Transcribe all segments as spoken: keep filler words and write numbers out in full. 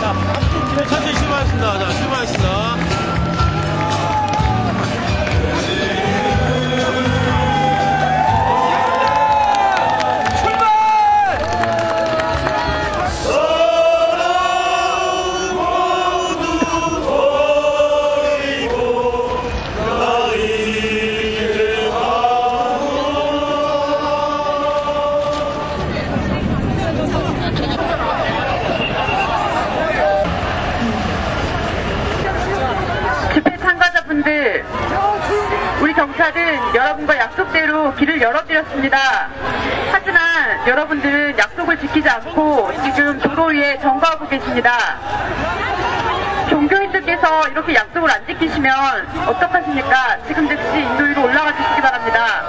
자, 천천히 출발하겠습니다. 자, 출발하겠습니다. 분들, 우리 경찰은 여러분과 약속대로 길을 열어드렸습니다. 하지만 여러분들은 약속을 지키지 않고 지금 도로 위에 점거하고 계십니다. 종교인들께서 이렇게 약속을 안 지키시면 어떡하십니까? 지금 즉시 인도 위로 올라가 주시기 바랍니다.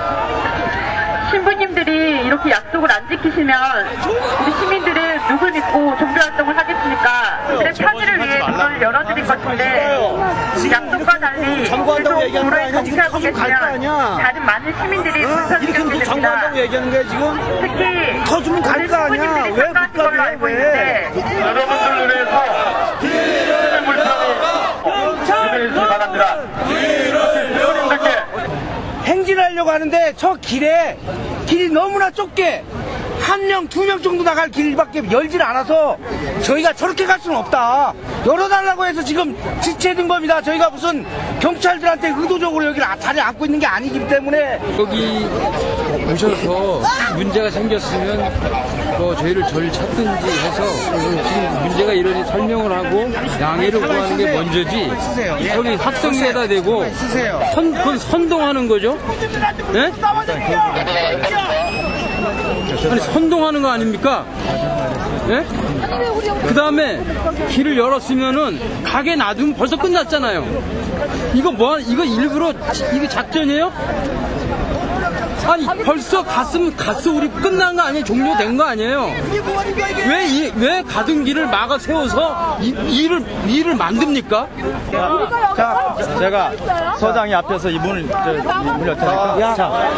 신부님들이 이렇게 약속을 안 지키시면 우리 시민들은 누굴 믿고 종교활동을 하겠습니까? 그들의 편의를 위해 도로를 열어드릴 것인데 약속과 달리 계속 도로에 정차하고 계시면 다른 많은 시민들이 불편하게 됩니다. 특히 터주면 갈 거 아니야. 왜 못 가게 왜? 여러분들 눈에서 시민 불편이 기대해주시기 바랍니다. 시민들께 행진하려고 하는데 저 길에 길이 너무나 좁게 한 명, 두 명 정도 나갈 길밖에 열질 않아서 저희가 저렇게 갈 수는 없다. 열어달라고 해서 지금 지체된 겁니다. 저희가 무슨 경찰들한테 의도적으로 여기를 자리에 앉고 있는 게 아니기 때문에. 여기 오셔서 문제가 생겼으면 뭐 저희를 저를 찾든지 해서 지금 문제가 이러니 설명을 하고 양해를 구하는 게 먼저지. 여기 학생에다 대고 선, 그건 선동하는 거죠? 네? 아니 선동하는 거 아닙니까? 예? 그 다음에 길을 열었으면은 가게 놔두면 벌써 끝났잖아요. 이거 뭐 이거 일부러 이거 작전이에요? 아니 벌써 갔으면 갔어. 우리 끝난 거 아니에요? 종료된 거 아니에요? 왜 이 왜 가던 길을 막아 세워서 이, 일을 일을 만듭니까? 자, 제가 서장이 앞에서 이분을 문 열 테니까. 자,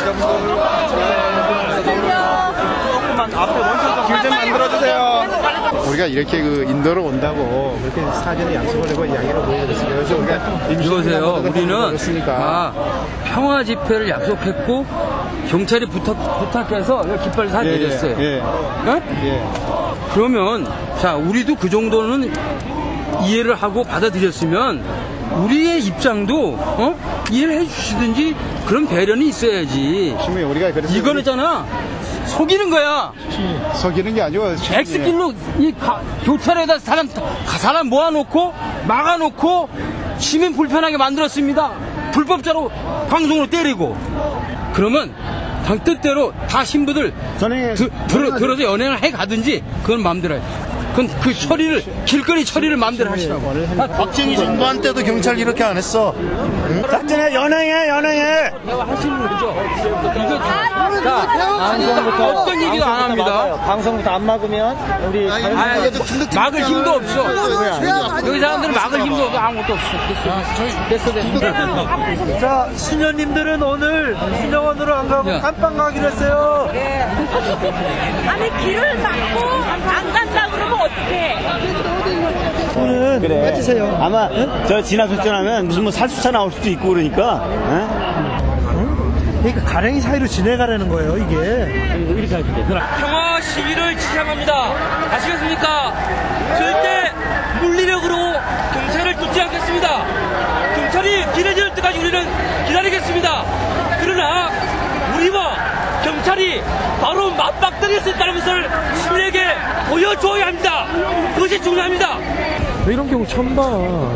조금만 앞에 먼저 길 좀 만들어주세요. 우리가 이렇게 그 인도로 온다고 그렇게 사전에 약속을 하고 이야기를 보여줬어요. 그래서 우리가 이러세요. 우리는 아, 평화 집회를 약속했고 경찰이 부탁 부탁해서 깃발 다 예, 내렸어요. 예, 예? 예. 그러면 자 우리도 그 정도는 이해를 하고 받아들였으면 우리의 입장도 어? 이해를 해주시든지 그런 배려는 있어야지. 신부님, 우리가 그래서 이거잖아. 속이는 거야. 속이는 게 아니고 엑스길로 이 가, 교차로에다 사람 사람 모아놓고 막아놓고 시민 불편하게 만들었습니다. 불법자로 방송으로 때리고. 그러면 당 뜻대로 다 신부들 드, 들어, 들어서 연행을 해 가든지 그건 마음대로 해. 그건 그 처리를 길거리 처리를 마음대로 하시라고. 박진희 신부한테도 경찰 이렇게 안 했어. 작전에 연행해 연행해. 하시는 거죠. 이거 자 방송부터 어떤 얘기도 안 합니다. 방송부터 안 막으면 우리 다른 아, 막을 힘도 없어. 여기 사람들은 막을 힘도 없어. 아무것도 없어. 됐어, 됐어. 됐어. 자, 수녀님들은 오늘 수녀원으로 안 가고 깜빵 가기로 했어요. 네. 아니 길을 막고 안 간다 그러면 어떡해? 오늘 그래. 빠지세요. 아마 응? 저 진화설전하면 무슨 뭐 살수차 나올 수도 있고 그러니까. 응? 그러니까 가랭이 사이로 지내가라는 거예요, 이게. 이렇게 할게. 평화 시위를 지향합니다. 아시겠습니까? 절대 물리력으로 경찰을 뚫지 않겠습니다. 경찰이 길해질 때까지 우리는 기다리겠습니다. 그러나 우리와 경찰이 바로 맞박떨릴 수 있다는 것을 시민에게 보여줘야 합니다. 그것이 중요합니다. 왜 이런 경우 처음 봐.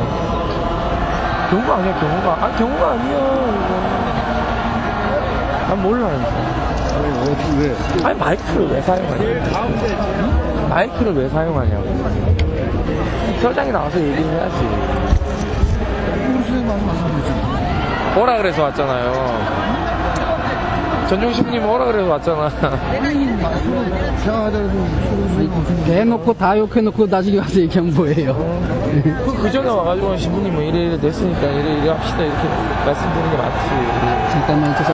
경우가 아니야, 경우가. 아, 경우가 아니야, 이거. 난 몰라요. 왜? 왜? 아니, 마이크를 왜 사용하냐? 마이크를 왜 사용하냐고. 서장이 나와서 얘기를 해야지. 무슨 말씀 오라 그래서 왔잖아요. 전종 신부님 오라 그래서 왔잖아. 대놓고 다 욕해놓고 나중에 와서 얘기하면 뭐예요? 그, 그 전에 와가지고 신부님 뭐 이래 이래 됐으니까 이래 이래 합시다 이렇게 말씀드리는 게 맞지. 잠깐만.